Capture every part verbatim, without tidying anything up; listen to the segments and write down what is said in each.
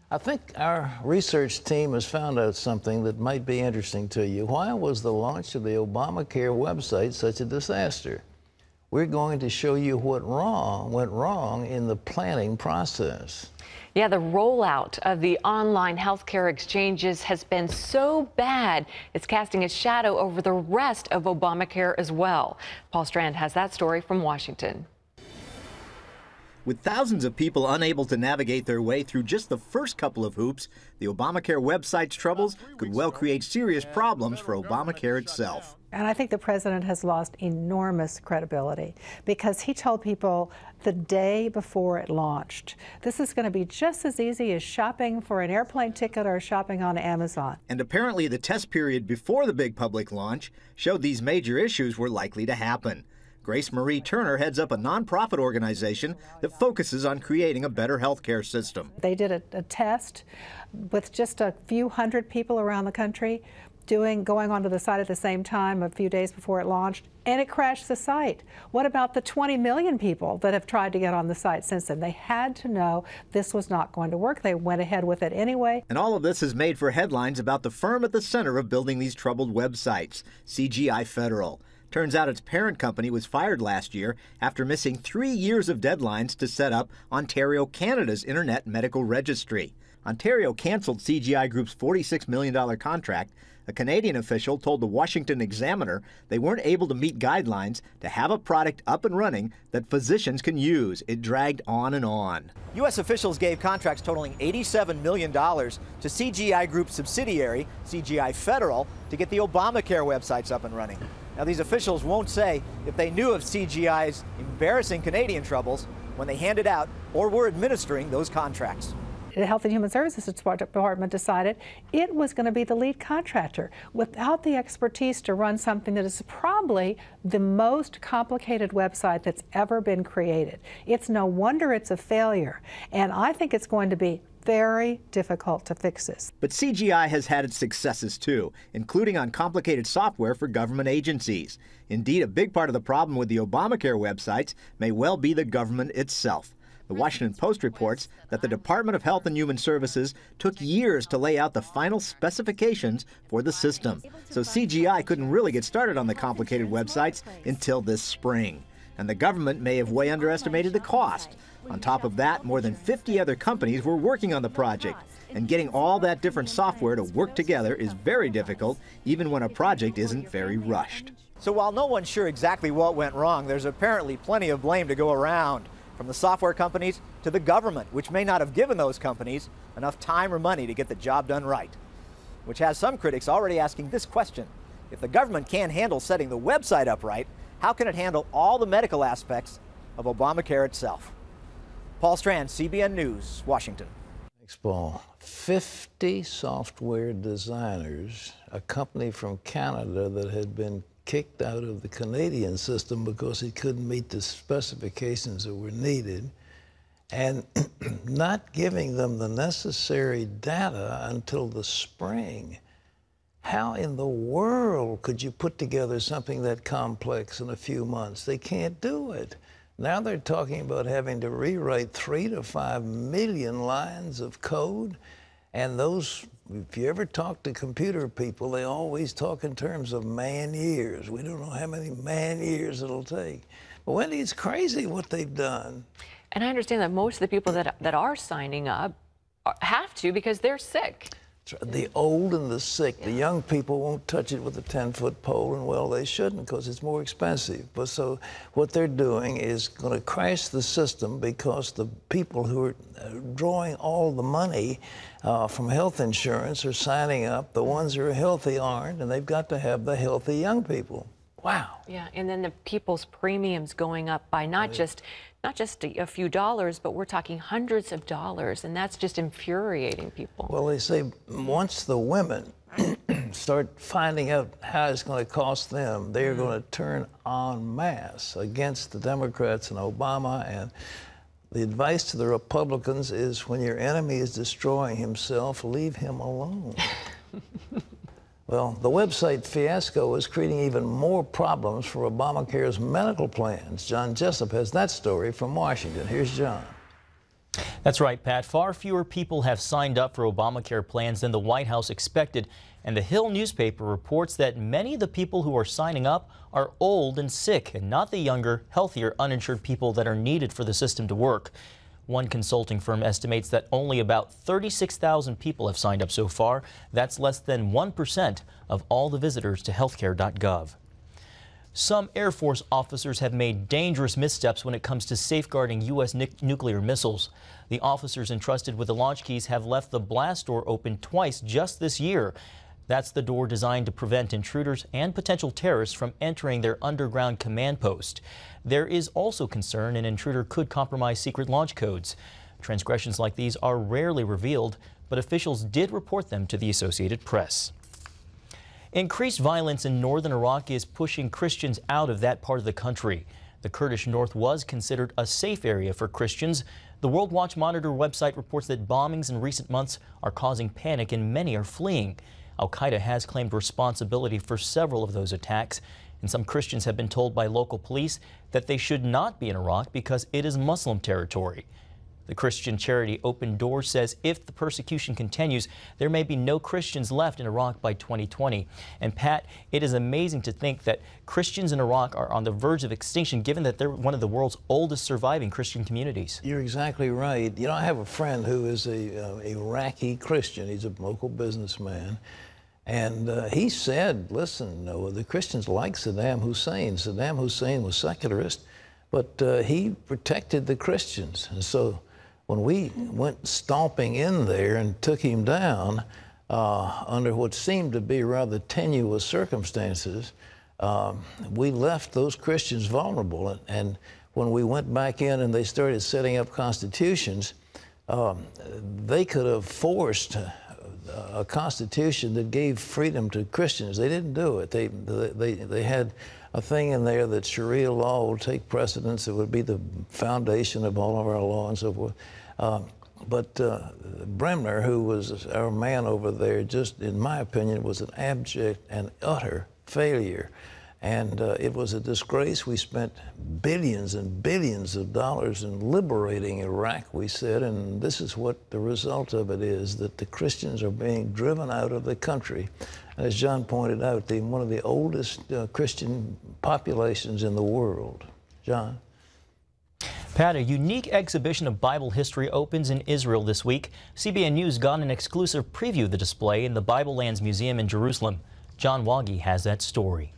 I think our research team has found out something that might be interesting to you. Why was the launch of the Obamacare website such a disaster? We're going to show you what wrong went wrong in the planning process. Yeah, the rollout of the online healthcare exchanges has been so bad, it's casting a shadow over the rest of Obamacare as well. Paul Strand has that story from Washington. With thousands of people unable to navigate their way through just the first couple of hoops, the Obamacare website's troubles could well create serious problems for Obamacare itself. And I think the president has lost enormous credibility because he told people the day before it launched, this is going to be just as easy as shopping for an airplane ticket or shopping on Amazon. And apparently the test period before the big public launch showed these major issues were likely to happen. Grace Marie Turner heads up a nonprofit organization that focuses on creating a better healthcare system. They did a, a test with just a few hundred people around the country doing going onto the site at the same time a few days before it launched, and it crashed the site. What about the twenty million people that have tried to get on the site since then? They had to know this was not going to work. They went ahead with it anyway. And all of this has made for headlines about the firm at the center of building these troubled websites, C G I Federal. Turns out its parent company was fired last year after missing three years of deadlines to set up Ontario, Canada's Internet Medical Registry. Ontario canceled C G I Group's forty-six million dollar contract. A Canadian official told the Washington Examiner they weren't able to meet guidelines to have a product up and running that physicians can use. It dragged on and on. U S officials gave contracts totaling eighty-seven million dollars to C G I Group's subsidiary, C G I Federal, to get the Obamacare websites up and running. Now, these officials won't say if they knew of C G I's embarrassing Canadian troubles when they handed out or were administering those contracts. The Health and Human Services Department decided it was going to be the lead contractor without the expertise to run something that is probably the most complicated website that's ever been created. It's no wonder it's a failure, and I think it's going to be very difficult to fix this. But C G I has had its successes too, including on complicated software for government agencies. Indeed, a big part of the problem with the Obamacare websites may well be the government itself. The Washington Post reports that the Department of Health and Human Services took years to lay out the final specifications for the system. So C G I couldn't really get started on the complicated websites until this spring. And the government may have way underestimated the cost. On top of that, more than fifty other companies were working on the project. And getting all that different software to work together is very difficult, even when a project isn't very rushed. So while no one's sure exactly what went wrong, there's apparently plenty of blame to go around, from the software companies to the government, which may not have given those companies enough time or money to get the job done right. Which has some critics already asking this question: if the government can't handle setting the website up right, how can it handle all the medical aspects of Obamacare itself? Paul Strand, C B N News, Washington. Thanks, Paul. fifty software designers, a company from Canada that had been kicked out of the Canadian system because it couldn't meet the specifications that were needed, and not giving them the necessary data until the spring. How in the world could you put together something that complex in a few months? They can't do it. Now they're talking about having to rewrite three to five million lines of code, and those, if you ever talk to computer people, they always talk in terms of man years. We don't know how many man years it'll take. But Wendy, it's crazy what they've done. And I understand that most of the people that, that are signing up have to because they're sick. The old and the sick, yeah. The young people won't touch it with a ten-foot pole, and well, they shouldn't because it's more expensive. But so what they're doing is going to crash the system because the people who are drawing all the money uh, from health insurance are signing up. The ones who are healthy aren't, and they've got to have the healthy young people. Wow. Yeah, and then the people's premiums going up by not just not just a, a few dollars, but we're talking hundreds of dollars, and that's just infuriating people. Well, they say once the women start finding out how it's going to cost them, they are mm. going to turn en masse against the Democrats and Obama. And the advice to the Republicans is when your enemy is destroying himself, leave him alone. Well, the website fiasco is creating even more problems for Obamacare's medical plans. John Jessup has that story from Washington. Here's John. That's right, Pat. Far fewer people have signed up for Obamacare plans than the White House expected. And the Hill newspaper reports that many of the people who are signing up are old and sick and not the younger, healthier, uninsured people that are needed for the system to work. One consulting firm estimates that only about thirty-six thousand people have signed up so far. That's less than one percent of all the visitors to healthcare dot gov. Some Air Force officers have made dangerous missteps when it comes to safeguarding U S nuclear missiles. The officers entrusted with the launch keys have left the blast door open twice just this year. That's the door designed to prevent intruders and potential terrorists from entering their underground command post. There is also concern an intruder could compromise secret launch codes. Transgressions like these are rarely revealed, but officials did report them to the Associated Press. Increased violence in northern Iraq is pushing Christians out of that part of the country. The Kurdish north was considered a safe area for Christians. The World Watch Monitor website reports that bombings in recent months are causing panic and many are fleeing. Al-Qaeda has claimed responsibility for several of those attacks, and some Christians have been told by local police that they should not be in Iraq because it is Muslim territory. The Christian charity Open Doors says if the persecution continues, there may be no Christians left in Iraq by twenty twenty. And Pat, it is amazing to think that Christians in Iraq are on the verge of extinction, given that they're one of the world's oldest surviving Christian communities. You're exactly right. You know, I have a friend who is a uh, Iraqi Christian. He's a local businessman. And uh, he said, listen, no, the Christians like Saddam Hussein. Saddam Hussein was secularist, but uh, he protected the Christians. And so when we went stomping in there and took him down uh, under what seemed to be rather tenuous circumstances, um, we left those Christians vulnerable. And, and when we went back in and they started setting up constitutions, um, they could have forced a, a constitution that gave freedom to Christians. They didn't do it. They, they, they had a thing in there that Sharia law will take precedence. It would be the foundation of all of our law and so forth. Uh, but uh, Bremner, who was our man over there, just in my opinion, was an abject and utter failure. And uh, it was a disgrace. We spent billions and billions of dollars in liberating Iraq, we said, and this is what the result of it is, that the Christians are being driven out of the country. And as John pointed out, they're one of the oldest uh, Christian populations in the world. John? Pat, a unique exhibition of Bible history opens in Israel this week. C B N News got an exclusive preview of the display in the Bible Lands Museum in Jerusalem. John Waggy has that story.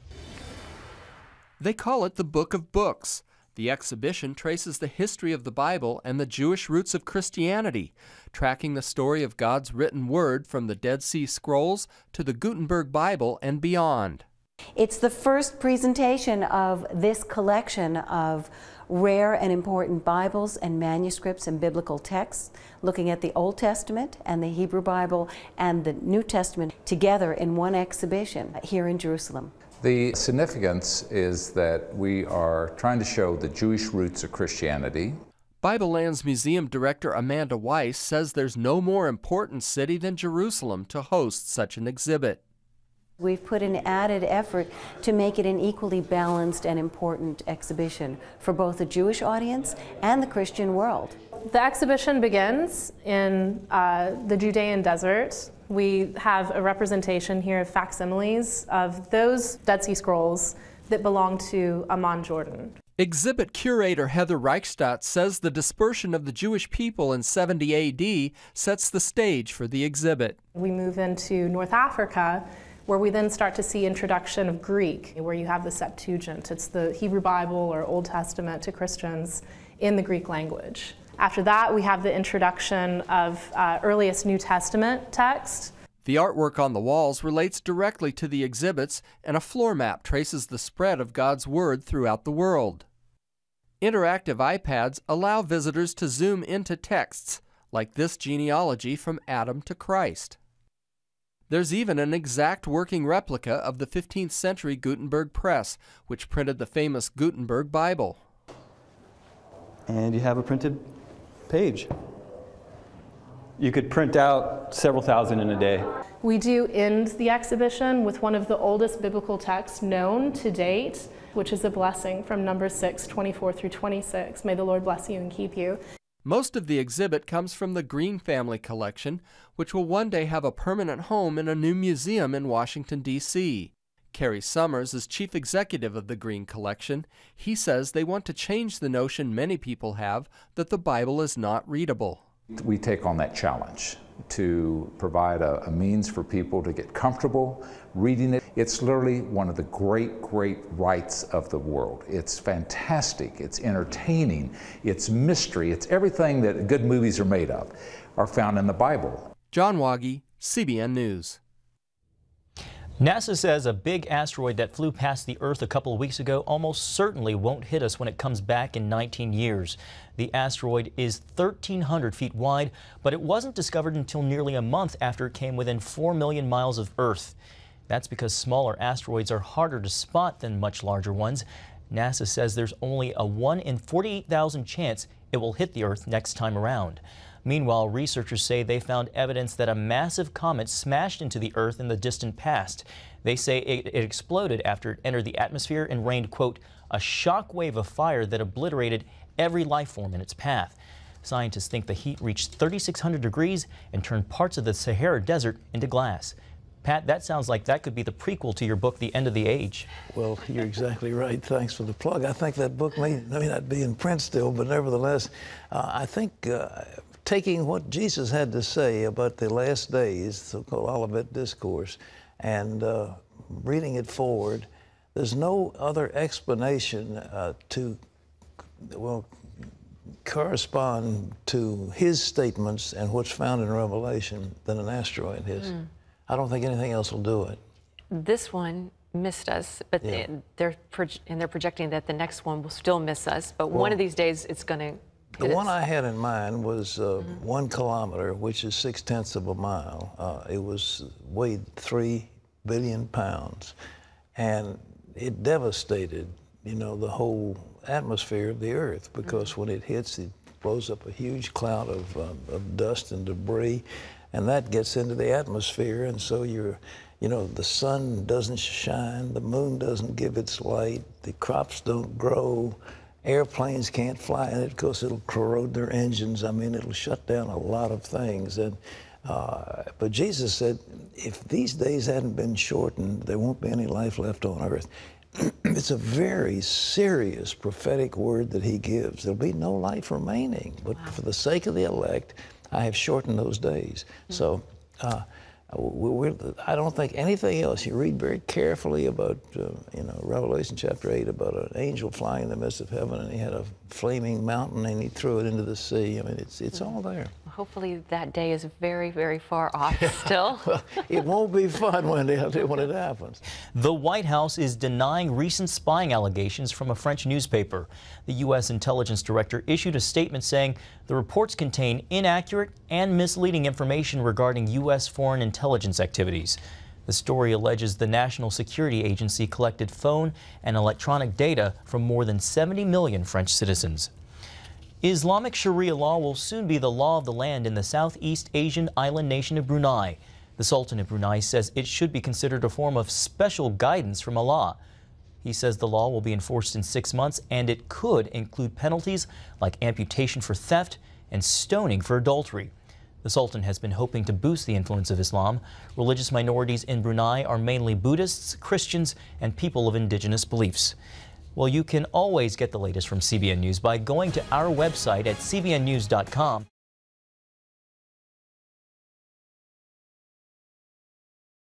They call it the Book of Books. The exhibition traces the history of the Bible and the Jewish roots of Christianity, tracking the story of God's written word from the Dead Sea Scrolls to the Gutenberg Bible and beyond. It's the first presentation of this collection of rare and important Bibles and manuscripts and biblical texts, looking at the Old Testament and the Hebrew Bible and the New Testament together in one exhibition here in Jerusalem. The significance is that we are trying to show the Jewish roots of Christianity. Bible Lands Museum Director Amanda Weiss says there's no more important city than Jerusalem to host such an exhibit. We've put an added effort to make it an equally balanced and important exhibition for both the Jewish audience and the Christian world. The exhibition begins in uh, the Judean desert. We have a representation here of facsimiles of those Dead Sea Scrolls that belong to Amman, Jordan. Exhibit curator Heather Reichstadt says the dispersion of the Jewish people in seventy A D sets the stage for the exhibit. We move into North Africa, where we then start to see introduction of Greek, where you have the Septuagint. It's the Hebrew Bible or Old Testament to Christians in the Greek language. After that, we have the introduction of uh, earliest New Testament text. The artwork on the walls relates directly to the exhibits, and a floor map traces the spread of God's Word throughout the world. Interactive iPads allow visitors to zoom into texts, like this genealogy from Adam to Christ. There's even an exact working replica of the fifteenth century Gutenberg press, which printed the famous Gutenberg Bible. And you have a printed page. You could print out several thousand in a day. We do end the exhibition with one of the oldest biblical texts known to date, which is a blessing from Numbers six, twenty-four through twenty-six. May the Lord bless you and keep you. Most of the exhibit comes from the Green family collection, which will one day have a permanent home in a new museum in Washington, D C Kerry Summers is chief executive of the Green Collection. He says they want to change the notion many people have that the Bible is not readable. We take on that challenge to provide a, a means for people to get comfortable reading it. It's literally one of the great, great rights of the world. It's fantastic, it's entertaining, it's mystery, it's everything that good movies are made of, are found in the Bible. John Waggy, C B N News. NASA says a big asteroid that flew past the Earth a couple of weeks ago almost certainly won't hit us when it comes back in nineteen years. The asteroid is thirteen hundred feet wide, but it wasn't discovered until nearly a month after it came within four million miles of Earth. That's because smaller asteroids are harder to spot than much larger ones. NASA says there's only a one in forty-eight thousand chance it will hit the Earth next time around. Meanwhile, researchers say they found evidence that a massive comet smashed into the Earth in the distant past. They say it, it exploded after it entered the atmosphere and rained, quote, a shock wave of fire that obliterated every life form in its path. Scientists think the heat reached thirty-six hundred degrees and turned parts of the Sahara Desert into glass. Pat, that sounds like that could be the prequel to your book, The End of the Age. Well, you're exactly right. Thanks for the plug. I think that book may, may not be in print still, but nevertheless, uh, I think uh, taking what Jesus had to say about the last days, the so-called Olivet Discourse, and uh, reading it forward, there's no other explanation uh, to, well, correspond to his statements and what's found in Revelation than an asteroid is. Mm. I don't think anything else will do it. This one missed us, but Yeah. they're and they're projecting that the next one will still miss us. But Well, one of these days, it's going to. The one I had in mind was uh, mm-hmm. one kilometer, which is six tenths of a mile. Uh, it was weighed three billion pounds, and it devastated, you know, the whole atmosphere of the Earth because mm-hmm. when it hits, it blows up a huge cloud of, um, of dust and debris, and that gets into the atmosphere, and so you're, you know, the sun doesn't shine, the moon doesn't give its light, the crops don't grow. Airplanes can't fly in it because it'll corrode their engines. I mean, it'll shut down a lot of things. And uh, but Jesus said, if these days hadn't been shortened, there won't be any life left on earth. It's a very serious prophetic word that he gives. There'll be no life remaining. But wow. for the sake of the elect, I have shortened those days. Mm-hmm. So uh, we're, I don't think anything else. You read very carefully about, uh, you know, Revelation chapter eight, about an angel flying in the midst of heaven, and he had a flaming mountain, and he threw it into the sea. I mean, it's it's all there. Hopefully that day is very, very far off still. Well, it won't be fun when it, when it happens. The White House is denying recent spying allegations from a French newspaper. The U S intelligence director issued a statement saying the reports contain inaccurate and misleading information regarding U S foreign intelligence activities. The story alleges the National Security Agency collected phone and electronic data from more than seventy million French citizens. Islamic Sharia law will soon be the law of the land in the Southeast Asian island nation of Brunei. The Sultan of Brunei says it should be considered a form of special guidance from Allah. He says the law will be enforced in six months and it could include penalties like amputation for theft and stoning for adultery. The Sultan has been hoping to boost the influence of Islam. Religious minorities in Brunei are mainly Buddhists, Christians, and people of indigenous beliefs. Well, you can always get the latest from C B N News by going to our website at c b n news dot com.